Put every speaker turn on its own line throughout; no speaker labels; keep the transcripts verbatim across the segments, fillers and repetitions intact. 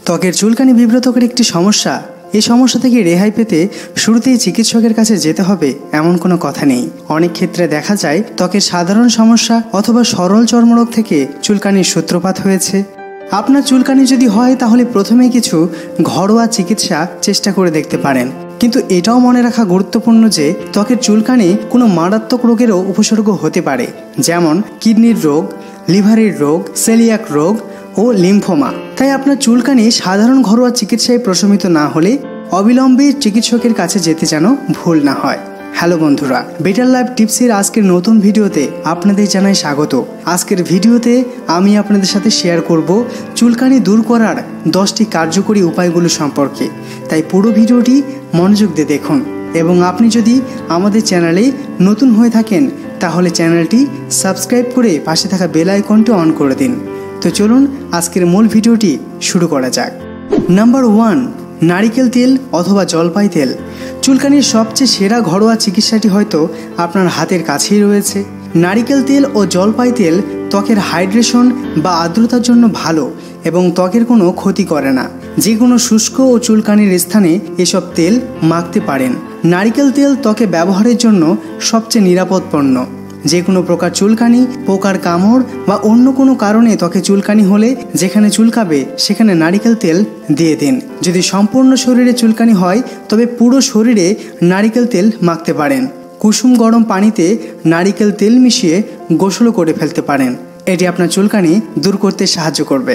ত্বকের চুলকানি বিব্রতকর একটি সমস্যা। এই সমস্যা থেকে রেহাই পেতে শুরুতেই চিকিৎসকের কাছে যেতে হবে এমন কোনো কথা নেই। অনেক ক্ষেত্রে দেখা যায় ত্বকের সাধারণ সমস্যা অথবা সরল চর্মরোগ থেকে চুলকানির সূত্রপাত হয়েছে। আপনার চুলকানি যদি হয় তাহলে প্রথমে কিছু ঘরোয়া চিকিৎসা চেষ্টা করে দেখতে পারেন, কিন্তু এটাও মনে রাখা গুরুত্বপূর্ণ যে ত্বকের চুলকানি কোনো মারাত্মক রোগেরও উপসর্গ হতে পারে, যেমন কিডনির রোগ, লিভারের রোগ, সেলিয়াক রোগ ও লিম্ফোমা। তাই আপনার চুলকানি সাধারণ ঘরোয়া চিকিৎসায় প্রশমিত না হলে অবিলম্বে চিকিৎসকের কাছে যেতে যেন ভুল না হয়। হ্যালো বন্ধুরা, বেটার লাইফ টিপসের আজকের নতুন ভিডিওতে আপনাদের জানাই স্বাগত। আজকের ভিডিওতে আমি আপনাদের সাথে শেয়ার করব চুলকানি দূর করার দশটি কার্যকরী উপায়গুলো সম্পর্কে। তাই পুরো ভিডিওটি মনোযোগ দিয়ে দেখুন এবং আপনি যদি আমাদের চ্যানেলে নতুন হয়ে থাকেন তাহলে চ্যানেলটি সাবস্ক্রাইব করে পাশে থাকা বেল আইকনটি অন করে দিন। তো চলুন আজকের মূল ভিডিওটি শুরু করা যাক। নাম্বার ওয়ান, নারিকেল তেল অথবা জলপাই তেল। চুলকানির সবচেয়ে সেরা ঘরোয়া চিকিৎসাটি হয়তো আপনার হাতের কাছেই রয়েছে। নারিকেল তেল ও জলপাই তেল ত্বকের হাইড্রেশন বা আর্দ্রতার জন্য ভালো এবং ত্বকের কোনো ক্ষতি করে না। যে কোনো শুষ্ক ও চুলকানির স্থানে এসব তেল মাখতে পারেন। নারিকেল তেল ত্বকে ব্যবহারের জন্য সবচেয়ে নিরাপদ পণ্য। যে কোনো প্রকার চুলকানি, পোকার কামড় বা অন্য কোনো কারণে ত্বকে চুলকানি হলে যেখানে চুলকাবে সেখানে নারিকেল তেল দিয়ে দিন। যদি সম্পূর্ণ শরীরে চুলকানি হয় তবে পুরো শরীরে নারিকেল তেল মাখতে পারেন। কুসুম গরম পানিতে নারিকেল তেল মিশিয়ে গোসলও করে ফেলতে পারেন। এটি আপনার চুলকানি দূর করতে সাহায্য করবে।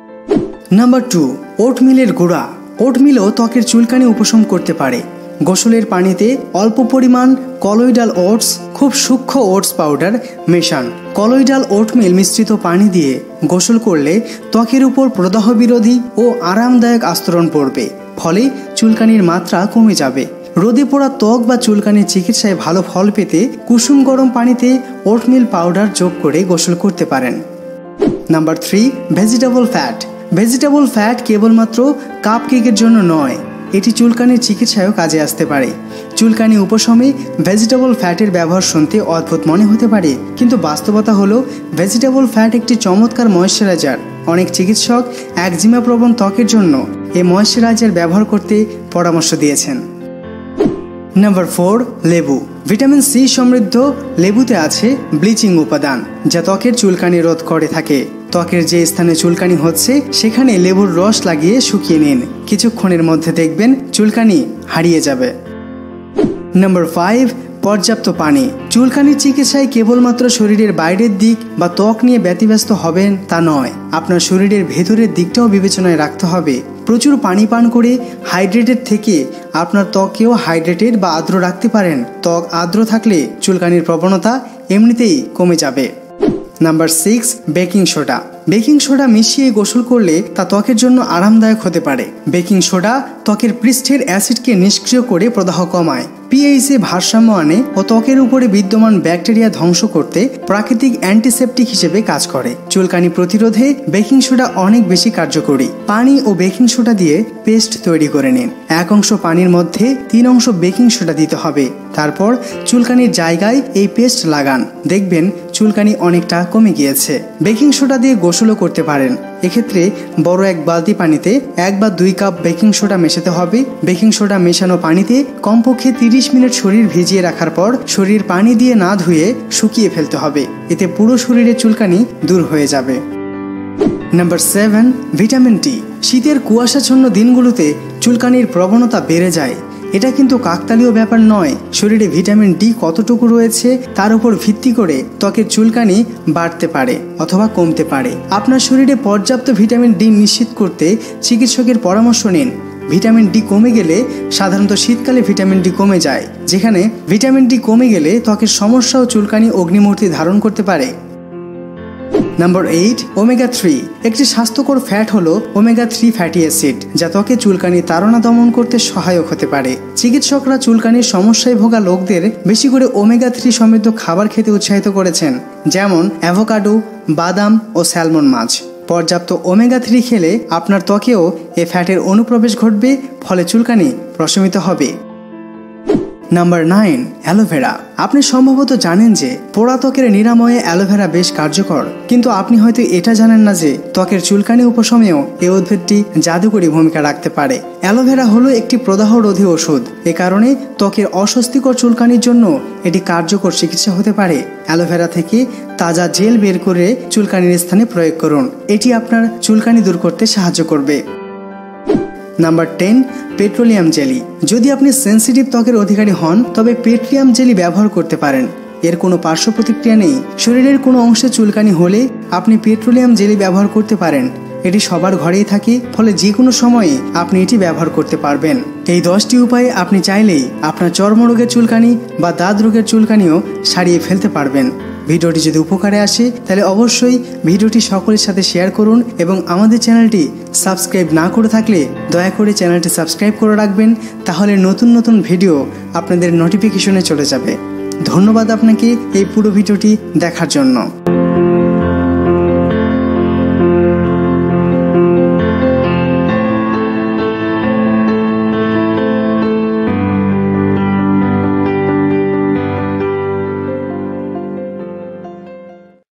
নাম্বার টু, ওটমিলের গুঁড়া। ওটমিলও ত্বকের চুলকানি উপশম করতে পারে। গোসলের পানিতে অল্প পরিমাণ কলয়েডাল ওটস, খুব সূক্ষ্ম ওটস পাউডার মেশান। কলয়েডাল ওটমিল মিশ্রিত পানি দিয়ে গোসল করলে ত্বকের উপর প্রদাহ বিরোধী ও আরামদায়ক আস্তরণ পড়বে, ফলে চুলকানির মাত্রা কমে যাবে। রোদে পোড়া ত্বক বা চুলকানির চিকিৎসায় ভালো ফল পেতে কুসুম গরম পানিতে ওটমিল পাউডার যোগ করে গোসল করতে পারেন। Number three, vegetable fat. Vegetable fat কেবলমাত্র কাপ কেকের জন্য নয়, এটি চুলকানির চিকিৎসায়ও কাজে আসতে পারে। চুলকানি উপশমে ভেজিটেবল ফ্যাটের ব্যবহার শুনতে অদ্ভুত মনে হতে পারে, কিন্তু বাস্তবতা হলো ভেজিটেবল ফ্যাট একটি চমৎকার ময়েশ্চারাইজার। অনেক চিকিৎসক একজিমা প্রবণ ত্বকের জন্য এই ময়েশ্চারাইজার ব্যবহার করতে পরামর্শ দিয়েছেন। নাম্বার ফোর, লেবু। ভিটামিন সি সমৃদ্ধ লেবুতে আছে ব্লিচিং উপাদান, যা ত্বকের চুলকানি রোধ করে থাকে। ত্বকের যে স্থানে চুলকানি হচ্ছে সেখানে লেবুর রস লাগিয়ে শুকিয়ে নিন। কিছুক্ষণের মধ্যে দেখবেন চুলকানি হারিয়ে যাবে। নাম্বার ফাইভ, পর্যাপ্ত পানি। চুলকানির চিকিৎসায় কেবলমাত্র শরীরের বাইরের দিক বা ত্বক নিয়ে ব্যতিব্যস্ত হবেন তা নয়, আপনার শরীরের ভেতরের দিকটাও বিবেচনায় রাখতে হবে। প্রচুর পানি পান করে হাইড্রেটেড থেকে আপনার ত্বকেও হাইড্রেটেড বা আর্দ্র রাখতে পারেন। ত্বক আর্দ্র থাকলে চুলকানির প্রবণতা এমনিতেই কমে যাবে। Number six, baking soda. Baking soda মিশিয়ে গোসল করলে তা ত্বকের জন্য আরামদায়ক হতে পারে। বেকিং সোডা ত্বকের পৃষ্ঠের অ্যাসিডকে নিষ্ক্রিয় করে প্রদাহ কমায়, পিএইচে ভারসাম্য আনে ও ত্বকের উপরে বিদ্যমান ব্যাকটেরিয়া ধ্বংস করতে প্রাকৃতিক অ্যান্টিসেপটিক হিসেবে কাজ করে। চুলকানি প্রতিরোধে বেকিং সোডা অনেক বেশি কার্যকরী। পানি ও বেকিং সোডা দিয়ে পেস্ট তৈরি করে নিন। এক অংশ পানির মধ্যে তিন অংশ বেকিং সোডা দিতে হবে। তারপর চুলকানির জায়গায় এই পেস্ট লাগান, দেখবেন চুলকানি অনেকটা কমে গিয়েছে। বেকিং সোডা দিয়ে গোসলও করতে পারেন। এক্ষেত্রে বড় এক বালতি পানিতে এক বা দুই কাপ বেকিং সোডা মেশাতে হবে। বেকিং সোডা মেশানো পানিতে কমপক্ষে তিরিশ মিনিট শরীর ভিজিয়ে রাখার পর শরীর পানি দিয়ে না ধুয়ে শুকিয়ে ফেলতে হবে। এতে পুরো শরীরের চুলকানি দূর হয়ে যাবে। Number seven, vitamin D. শীতের কুয়াশাচ্ছন্ন দিনগুলোতে চুলকানির প্রবণতা বেড়ে যায়। এটা কিন্তু কাকতালীয় ব্যাপার নয়। শরীরে ভিটামিন ডি কতটুকু রয়েছে তার উপর ভিত্তি করে ত্বকের চুলকানি বাড়তে পারে অথবা কমতে পারে। আপনার শরীরে পর্যাপ্ত ভিটামিন ডি নিশ্চিত করতে চিকিৎসকের পরামর্শ নিন। ভিটামিন ডি কমে গেলে, সাধারণত শীতকালে ভিটামিন ডি কমে যায়, যেখানে ভিটামিন ডি কমে গেলে ত্বকের সমস্যা ও চুলকানি অগ্নিমূর্তি ধারণ করতে পারে। Number eight, omega three. একটি স্বাস্থ্যকর ফ্যাট হলো ওমেগা থ্রি ফ্যাটি অ্যাসিড, যা ত্বকে চুলকানি তাড়না দমন করতে সহায়ক হতে পারে। চিকিৎসকরা চুলকানির সমস্যায় ভোগা লোকদের বেশি করে ওমেগা থ্রি সমৃদ্ধ খাবার খেতে উৎসাহিত করেছেন, যেমন অ্যাভোকাডো, বাদাম ও স্যালমন মাছ। পর্যাপ্ত ওমেগা থ্রি খেলে আপনার ত্বকেও এ ফ্যাটের অনুপ্রবেশ ঘটবে, ফলে চুলকানি প্রশমিত হবে। Number nine, aloe vera. আপনি সম্ভবত জানেন যে পোড়া ত্বকের নিরাময়ে অ্যালোভেরা বেশ কার্যকর, কিন্তু আপনি হয়তো এটা জানেন না যে ত্বকের চুলকানি উপশমেও এই উদ্ভিদটি জাদুকরী ভূমিকা রাখতে পারে। অ্যালোভেরা হলো একটি প্রদাহরোধী ওষুধ। এ কারণে ত্বকের অস্বস্তিকর চুলকানির জন্য এটি কার্যকর চিকিৎসা হতে পারে। অ্যালোভেরা থেকে তাজা জেল বের করে চুলকানির স্থানে প্রয়োগ করুন। এটি আপনার চুলকানি দূর করতে সাহায্য করবে। Number ten, petroleum jelly. যদি আপনি সেন্সিটিভ ত্বকের অধিকারী হন তবে পেট্রোলিয়াম জেলি ব্যবহার করতে পারেন। এর কোনো পার্শ্ব প্রতিক্রিয়া নেই। শরীরের কোনো অংশে চুলকানি হলে আপনি পেট্রোলিয়াম জেলি ব্যবহার করতে পারেন। এটি সবার ঘরেই থাকে, ফলে যে কোনো সময়ে আপনি এটি ব্যবহার করতে পারবেন। এই দশটি উপায়ে আপনি চাইলেই আপনার চর্মরোগের চুলকানি বা দাঁত রোগের চুলকানিও সারিয়ে ফেলতে পারবেন। ভিডিওটি যদি উপকারে আসে তাহলে অবশ্যই ভিডিওটি সকলের সাথে শেয়ার করুন এবং আমাদের চ্যানেলটি সাবস্ক্রাইব না করে থাকলে দয়া করে চ্যানেলটি সাবস্ক্রাইব করে রাখবেন। তাহলে নতুন নতুন ভিডিও আপনাদের নোটিফিকেশনে চলে যাবে। ধন্যবাদ আপনাকে এই পুরো ভিডিওটি দেখার জন্য।